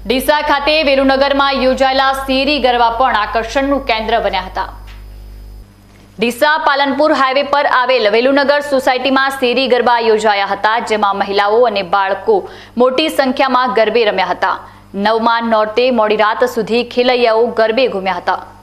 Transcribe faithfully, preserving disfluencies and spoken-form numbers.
ડીસા ખાતે વેલુનગરમાં યોજાયેલા શેરી ગરબા પણ આકર્ષણનું કેન્દ્ર બન્યા હતા। ડીસા પાલનપુર હાઈવે પર આવેલ વેલુનગર સોસાયટીમાં શેરી ગરબા યોજાયા હતા, જેમાં મહિલાઓ અને બાળકો મોટી સંખ્યામાં ગરબે રમ્યા હતા। નવમા નોરતે મોડી રાત સુધી ખેલૈયાઓ ગરબે ઘૂમ્યા હતા।